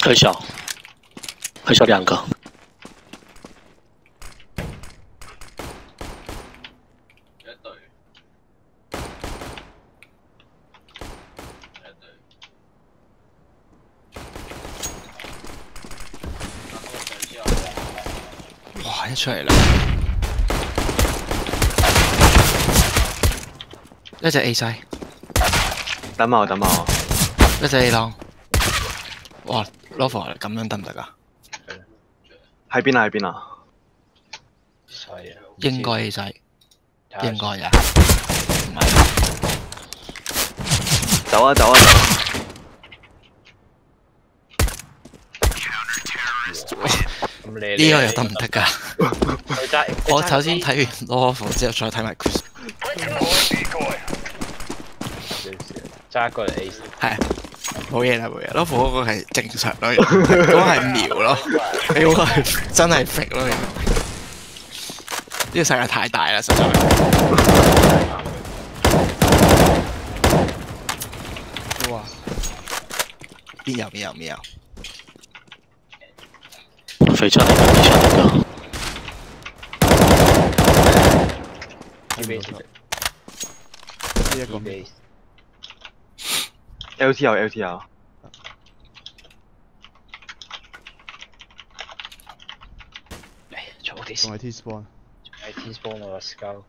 很小，很小2个。 哇！一出嚟啦，一隻 A 西， 等埋我，等埋我。 一隻 A 浪。哇 ，Lova 咁樣得唔得㗎？ 喺邊啊？喺邊啊？ 應該 A 西，應該呀，唔係。 走啊！走啊！走！ 呢個又得唔得㗎？我首先睇完 Lova 之後，再睇埋 Chris。 揸過嚟 A。係。 冇嘢啦，冇嘢。Lova 嗰個係正常咯，嗰個係瞄咯，你嗰個係真係 fake 咯。呢個世界太大啦，實在。哇！邊有？ 肥仔嚟㗎，肥仔嚟㗎。 呢一個 LT 有 LT 有。 早啲。 仲係 T spawn。 係 T spawn 我 let's go。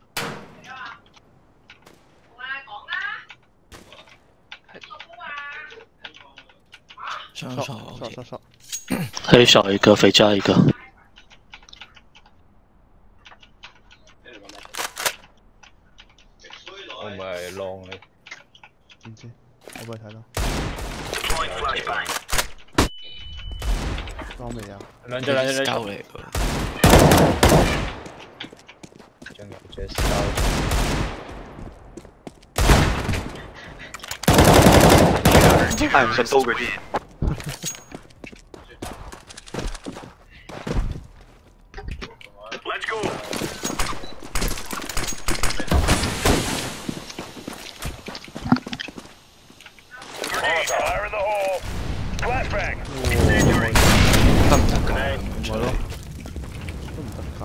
上。 黑小一个，肥加一个。 我唔係浪你。 唔知，我幫你睇咯。裝未啊？ 兩隻鳩嚟㗎。 仲有隻鳩。 係唔信刀佢啲。 得唔得㗎？ 係咯，都唔得㗎。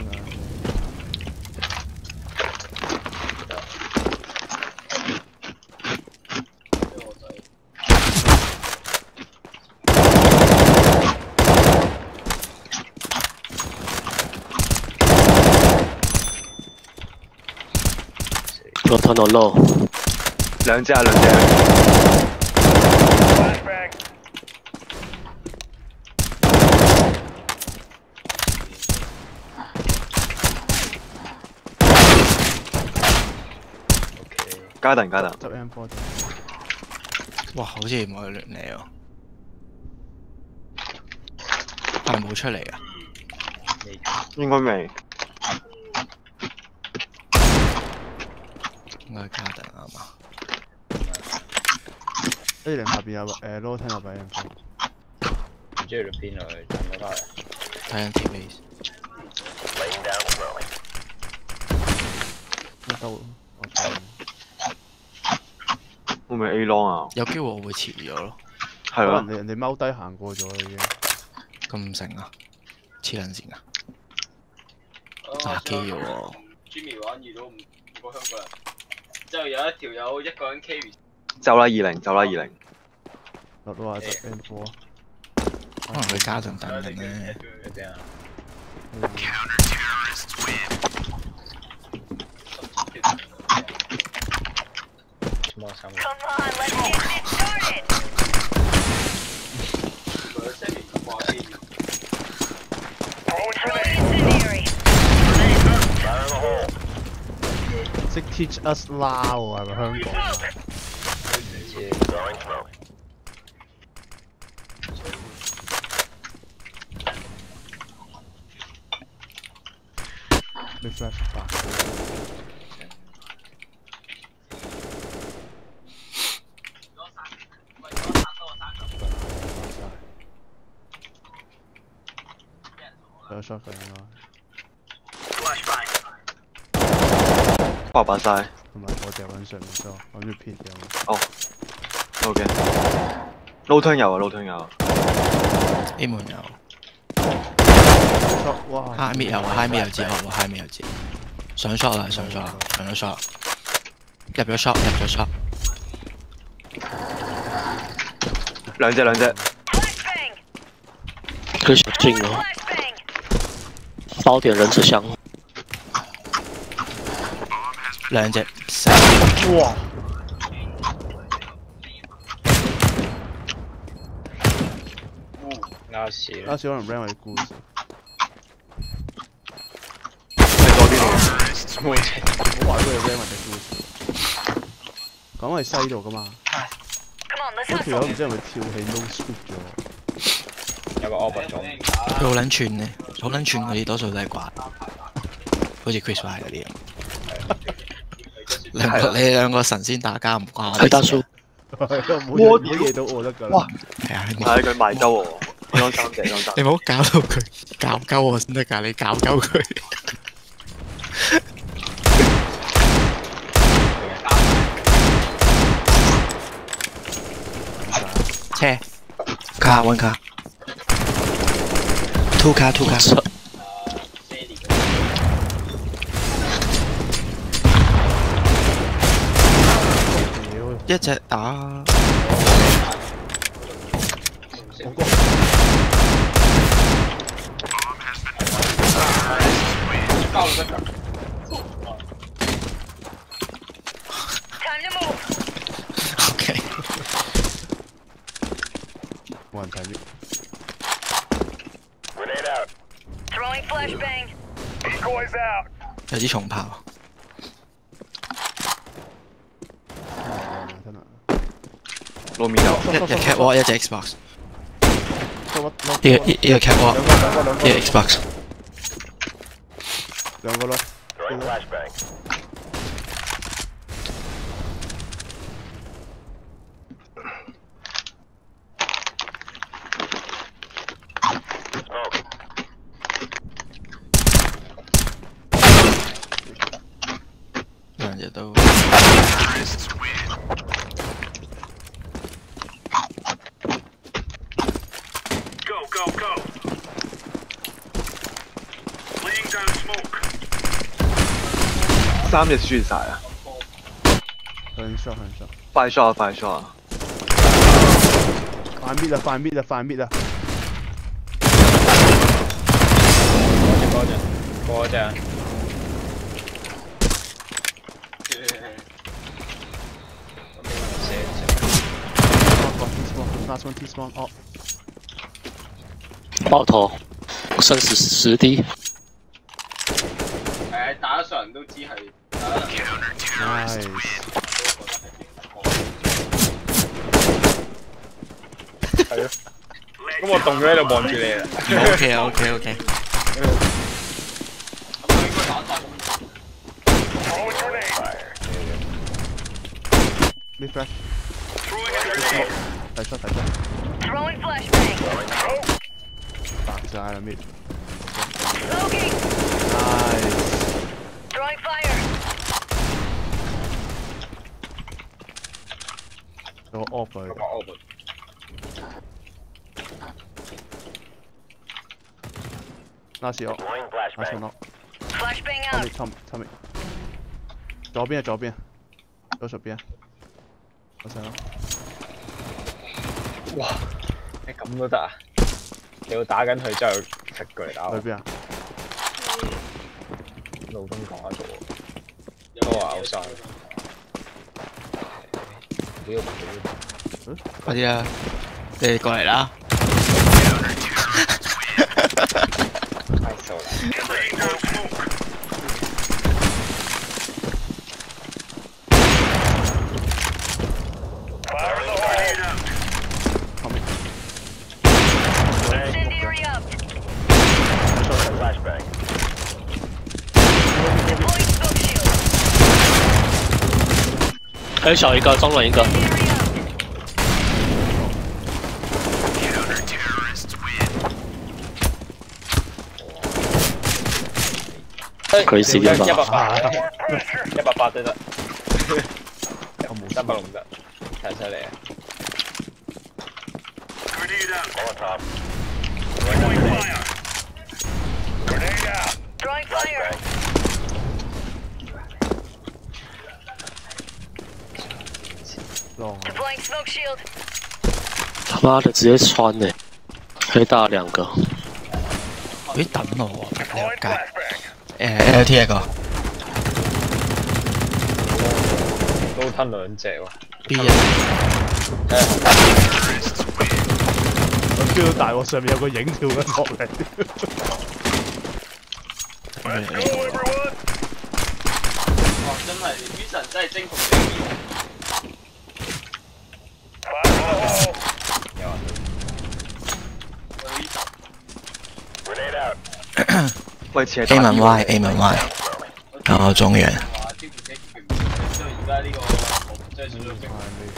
我吞到漏。 兩隻。加特。 執 M4 哇！好似冇去亂你喎，係咪冇出嚟啊？ 應該未。 應該加特啊嘛。 A0下邊有low 聽落俾 M4。 唔知去到邊啊？佢彈咗翻嚟。 睇緊 TV。 一刀，我睇。 會唔會 A long 啊？ 有機會我會遲咗咯。 係咯。 可能人哋踎低行過咗啦已經。 咁醒啊？黐撚線啊！打機嘅喎。 Jimmy 玩遇到5個香港人，之後有一條友一個人 carry。 走啦20，走啦20。 落到話執 M4。 可能佢家陣等緊咧。 Come on, let's get started. 識 teach us now 喎，係咪香港啊？你 flash 吧。有 shot 佢應該。 爆晒。 同埋我掉緊上面咗，諗住撇掉。 哦。好嘅。 撈吞有啊，撈吞有啊。 A 門有。 哇 high mid 有啊 ，high mid 有自學喎 ，high mid 有自。上 shot 啦，上 shot 啦，上咗 shot。入咗 shot，入咗 shot。 兩隻。 可以小心哦，包点人质箱。 兩隻。 哇！ 啱事啦。 啱先可能 ran 我啲故事。 係左邊嚟嘅。 唔好話佢係 ran 我啲故事。講係西度噶嘛？嗰條友唔知係咪跳起 no scoop 咗？ 有個 open 咗。 佢好撚串嘅，好撚串嗰啲多數都係掛，好似 Chris Y 嗰啲咁。你兩個神仙打交唔關我哋事。 大叔， 冇嘢到我得㗎啦。 係啊，你冇係佢賣鳩我。當三隻，當三。 你唔好搞到佢搞鳩我先得㗎，你搞鳩佢。車卡 one 卡 two 卡 two 卡。一隻打。OK。 冇人睇啲。 有支重炮。 真係。 路面有。 一隻 catwalk， 一隻 Xbox。 呢個 catwalk， 一個 Xbox。 兩個咯。 兩隻都。 三隻輸晒啊！ 向上。 快 shot 啊！快 shot 啊！ 快搣啊！快搣啊！快搣啊！ 嗰隻。 Last one T spawn 哦。 爆頭，生死10滴。 打得上人都知係打得上。 Nice。 係咯。咁我凍咗喺度望住你啦。 OK 啊 OK OK。 Mid flash。睇出。白晒啦 mid。Nice。有個 off 佢。Last off。Last one off。Tommy。左邊。左手邊。我想。 哇！你咁都得啊？你要打緊佢之後食過嚟打我。 去邊啊？ 路東講咗喎，都話好晒。 快啲啊！你哋過嚟啦！ 太瘦啦！ 很小一个，中了一个。可以 C 掉吧 ？180都得，360唔得，太犀利啊！ Throwing fire. 浪啊！ Deploying smoke shield. 他妈的，直接穿呢、黑大2个。 咦，等我喎，你個街。LT 一個都吞2隻喎。 B 一。 我 feel 到大鑊上面有個影跳緊落嚟。 哇！真係，Vision 真係征服你。 喂，斜 A 文 Y，A 文 Y，然後中原。 而家呢個真係少咗精。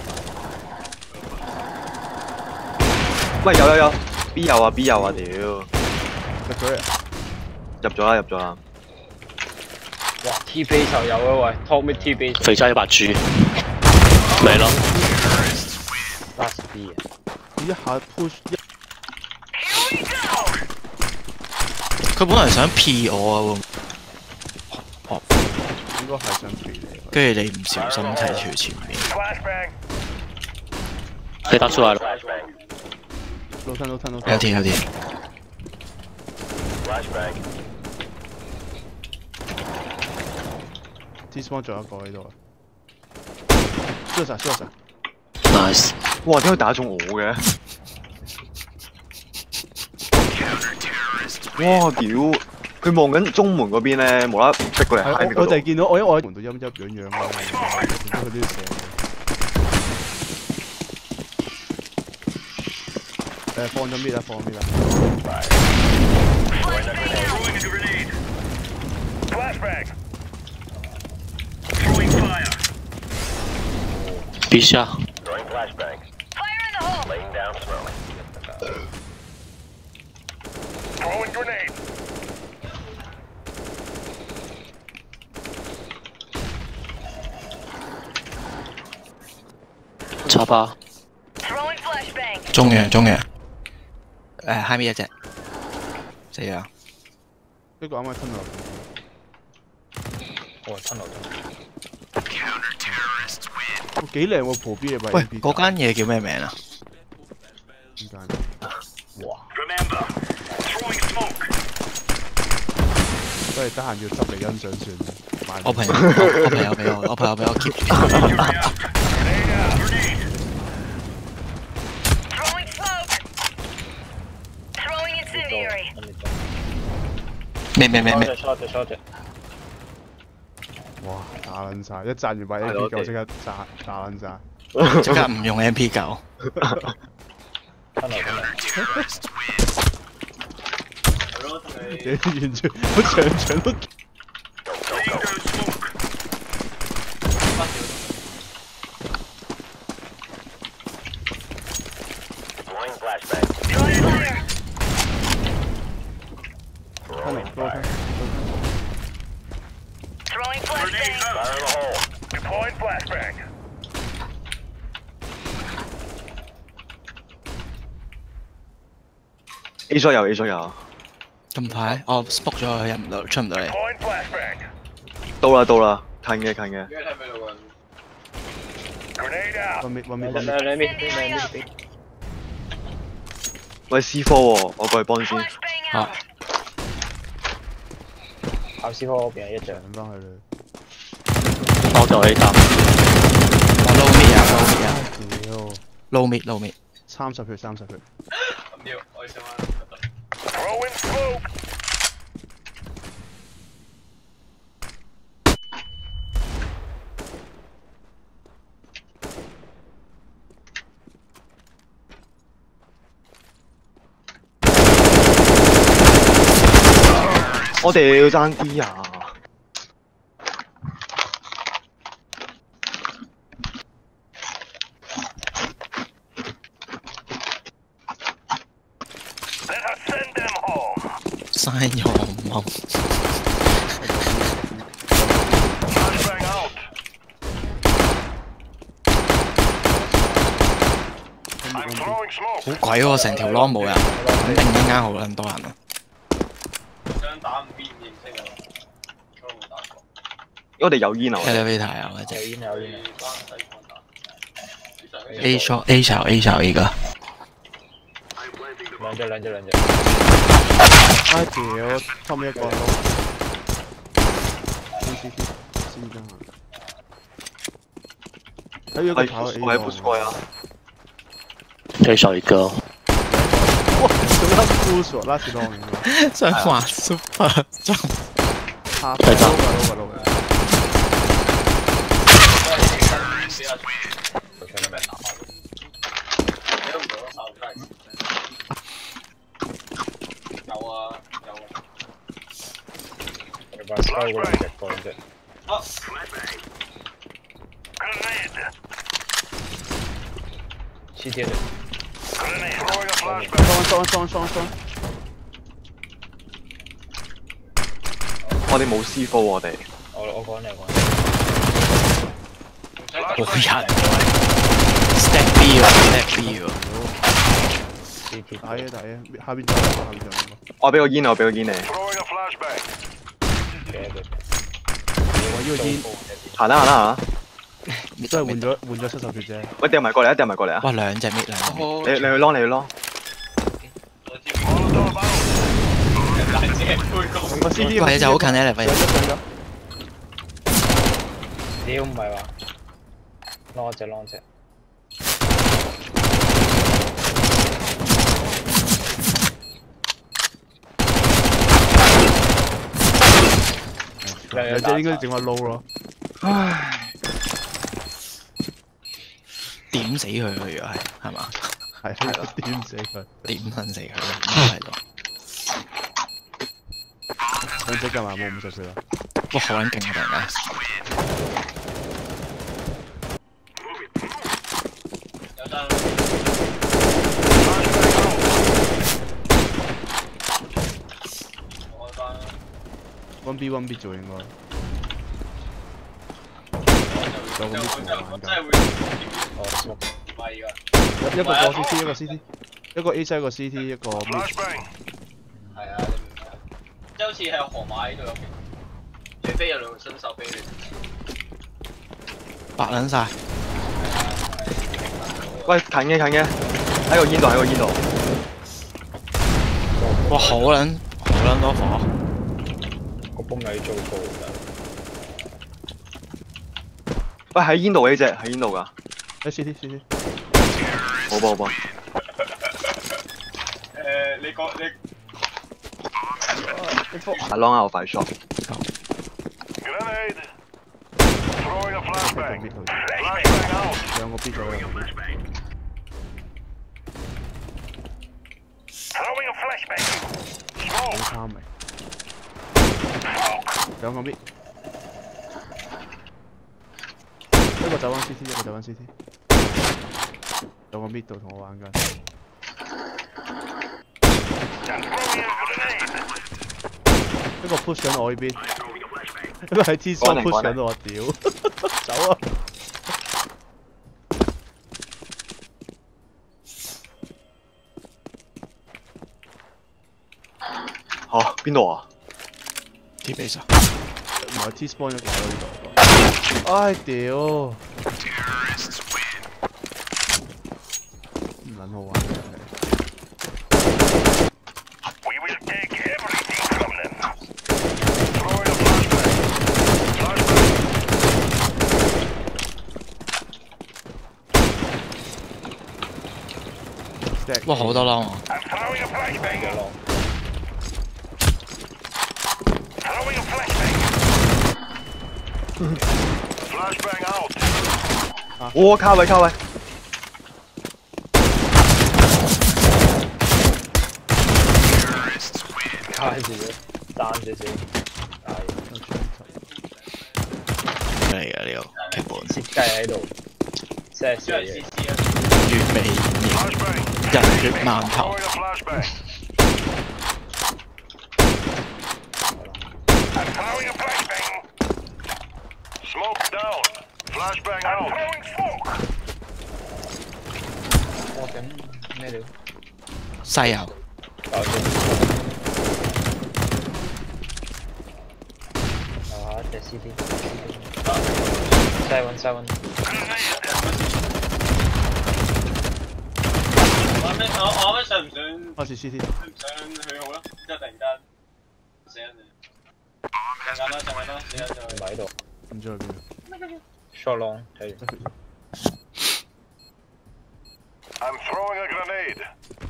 喂，有 B 有啊 B 有啊，屌！ 入咗嚟， 入咗啦入咗啦。 哇 ！T base 就有啊喂，top mid T base。 肥仔100G，沒了。 Last B 啊！ 一下 push 一。 Here we go. 佢本來想 P 我啊， 應該係想 P 你。 跟住你唔小心踢條前面。 黑大出來了。 老thân。 LT。 T spawn 仲有一個喺度啊！燒晒。 Nice。 哇！點解打中我嘅？哇！屌！佢望緊中門嗰邊咧，無啦啦逼過嚟喺邊嗰度。 我就係見到因為我喺門度陰樣啦，見到佢都要射。放咗咩啦？放咩啦 B 下。 Fire in the hole. Throwing grenade. 插8。 Throwing flashbang. 中原。下面一隻，死啊！ 呢個啱啱吞落。 哦，吞落。 幾靚喎蒲 B 嘅位。 喂，嗰間嘢叫咩名啊？ 點解？ 哇！ 都係得閒要執嚟欣賞算。 我朋友俾我 keep 住。 Throwing smoke. Throwing incendiary. 咩？ short。 哇！打撚晒，一賺完把 MP9即刻打撚晒。 即刻唔用 MP9。 吞落。 完全我場都。 Throwing fire. 吞嚟多吞。 Throwing flashbang. Deploying flashbang. A 咗有。 咁快？我 spot 咗佢入唔到，出唔到嚟。 Deploying flashbang. 到啦，近嘅。 而家睇唔睇到啊？ Grenade out. 揾咩？ 喂 C4 喎，我過去幫先。 Flashbang out. 考試科嗰邊係一隻。 揾翻去啦。 包條 A 搭。 撈面啊！ 屌撈面。 30血。 咁要，我想玩。 Throwing smoke. 我哋要爭啲啊！ 嘥咗我冇。 I'm throwing smoke. 好鬼喎！成條廊冇人，肯定陣間好撚多人啊！ 想打5邊認識啊，都冇打過。 我哋有煙啊！ elevator 啊，或者有煙有煙。 A shot A 小 A 小一個。 兩隻。 唉屌，後面一個咯。CT 先真係。還有一個跑 A 我還不錯呀。 A 小一個。 哇，怎麼樣不鎖？那是弄的。 想玩 super 中。 他再走。 把收過兩隻過兩隻。CT 嚟。 裝。 我哋冇 C4喎，我哋。 我講你講。 好人。Step B 喎，Step B 喎。 CT 打嘢，下邊就我俾個煙你。 我要煙。 行啦。 都係換咗70血啫。 喂，掉埋過嚟啊！ 哇，兩隻搣兩隻。 你去攞。 個 CD 喂，就好近咧，嚟屌唔係話攞隻。 兩隻應該整個 low 咯。 唉， 點死佢如果係嘛？ 係點死佢？ 點撚死佢？係咯。 兩隻㗎嘛，冇50血啦。 哇，好撚勁啊！突然間。1B 做應該。有咁啲同我玩㗎。一個 CT， 一個 CT， 一個 A 西，一個 CT， 一個 mid。 係啊，即係好似喺河馬呢度有嘅，除非有兩個新手俾你。 白撚晒。 喂，近嘅，喺個煙度。 哇，好撚多火。 個泵有啲糟糕㗎。 喂，喺煙度呢隻，喺煙度㗎。 CT。 好吧。 你講你。 阿 Long 啊，我快 shot。 兩個 B 咗兩個 B。好貪味。兩個 B。一個走翻 CT， 一個走翻 CT。兩個 mid 度同我玩緊。一個 push 緊我呢邊，一個喺 T spawn push 緊我，屌，走啊！ 嚇，邊度啊 ？T base 啊？ 唔係 T spawn 一個喺呢度。唉，屌！唔撚好玩真係。 哇，好多浪啊 ！卡位。 卡住咗，單少少。 咩嚟㗎呢個劇本？ 設計喺度，即係少嘢。 完美人血饅頭。 Smoke down. Flashbang out. 我咁咩料？ 西遊搞先。啊，隻 CD。7-1。 我啱想唔想？ 開始 CT。 唔想去好啦，之後突然間死人嚟。上緊啦，死人就唔喺度。 唔知去邊。 short long 睇住。 I'm throwing a grenade.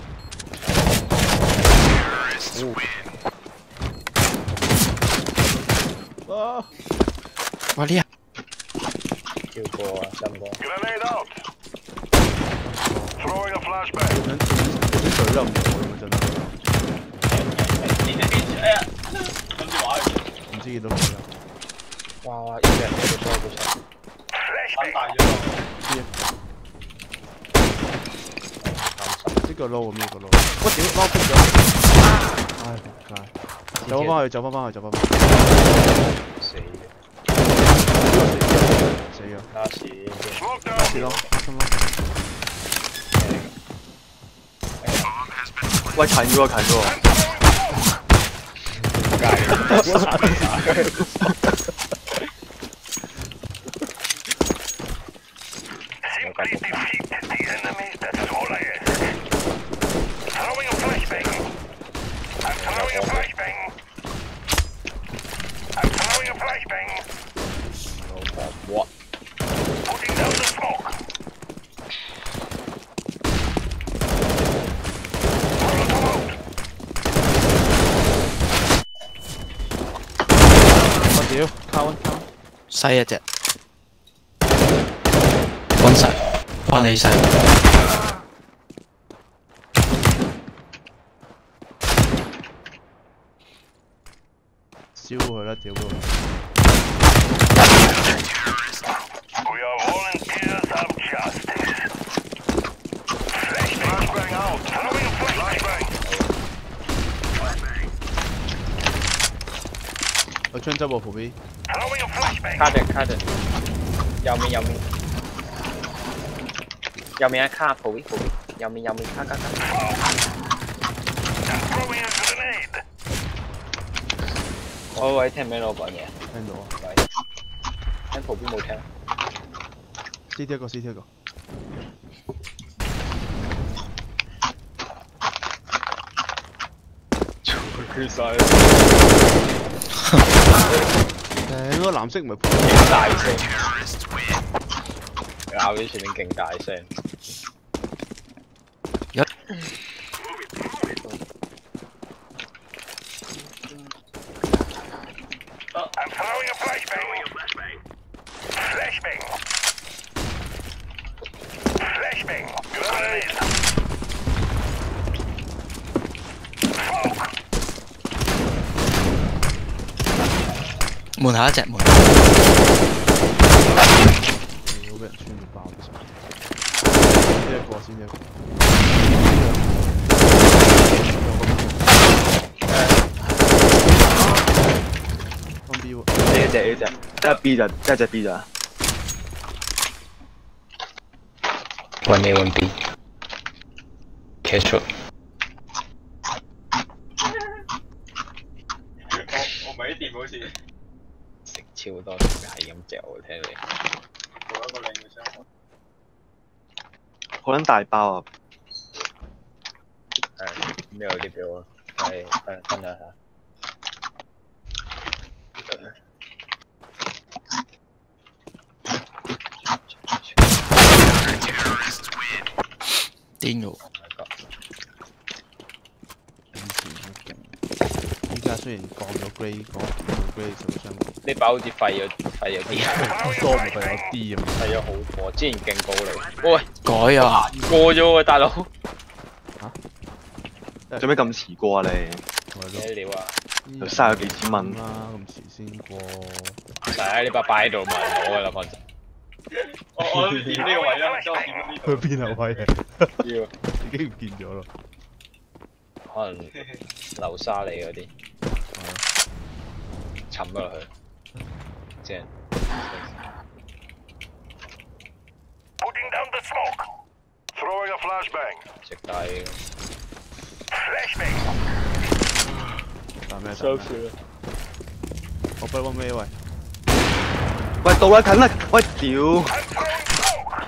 啊！ 哇呢跳過啊，深過。 Grenade out. Throwing a flashbang. 啲水又唔同喎，真係。 哎呀，諗住玩。 唔知見到佢啦。 哇！呢隻好衰好衰。 反大咗。 呢個撈咩個撈？我屌撈逼咗！唉仆街！走翻去， 死嘅。 死咗！ 拉屎。 死咯！心咯！ 喂，近嘅喎，近嘅喎。 Simply defeat the enemy. That's all I ask. Throwing a flashbang. I'm throwing a flashbang. I'm throwing a flashbang. What? Putting down the smoke. Molotov out. 我屌，卡温。 西一隻，幫晒，幫你晒。 燒佢啦，屌佢！ We are volunteers of justice. Flashbang out. Throwing a flashbang. 我槍執我旁邊。 Throwing a flashbang. 卡陣，右面。右面一卡旁邊，右面卡。 I'm throwing a grenade. 喂，聽唔聽到我講嘢？ 聽到啊！ 喂，聽旁邊冇聽。 CT 一個。 佢晒。 嗰個藍色唔係盤。 勁大聲，咬咗前面勁大聲。 I'm throwing a flashbang. Flashbang. Grenade. Smoke. 門口一隻門。 屌，俾人穿到爆咗晒。先一個。放 B 喎。 呢隻，得 B 咋，得隻 B 咋。 One B。catch 出。 我唔係啲電好似。 食超多係咁嚼我聽你。 做一個靚嘅傷害。 好撚大包啊！ 咩有啲俾我？係分享下。 癲喎！ 以前好勁，依家雖然降咗 grade， 降 grade 受傷。 呢把好似廢咗啲， 多咪廢咗啲咁。 廢咗好多，之前勁高你。喂， 改啊！ 過咗喎，大佬。 做咩咁遲過啊你？ 咩料啊？ 又嘥咗幾千蚊啦，咁遲先過。 係呢把擺喺度咪攞㗎啦，反正。 我諗點呢個位啊？即係我點呢度？ 去邊啊位啊？ 要已經唔見咗咯。 可能流沙嚟嗰啲，沉咗落去，正。 Putting down the smoke. Throwing a flashbang. 食低。 Flashbang. 打咩？ 收住啦。 我不揾咩喂？ 喂，到啦，近啦！喂，屌！ I'm throwing smoke.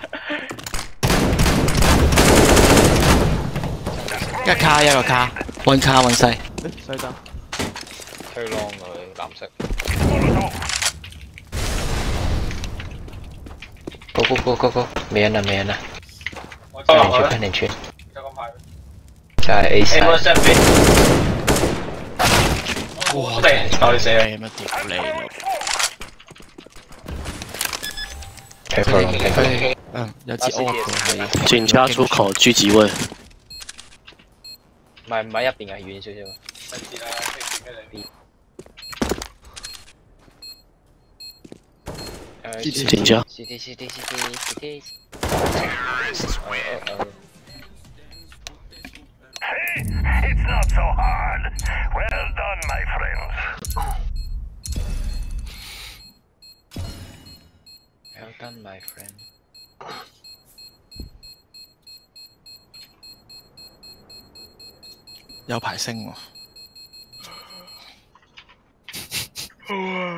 一卡一個卡，one 卡 one 西。 誒西單。 推 long 佢藍色。 Molotov. Go，沒人啦，沒人啦， 我快點去，快點去， 就咁排。 就係 A 你冇晒， set 邊？ 哇！ 嚟，搞你死啊！ 咁樣屌你老！ 開口啦，開口。 有支 O 佢警察出口狙擊位， 唔係入邊嘅，遠少少。 咪知啦，飛住警察 CT。 Hey, it's not so hard. Well done, my friends. Well done, my friend。 有排升喎。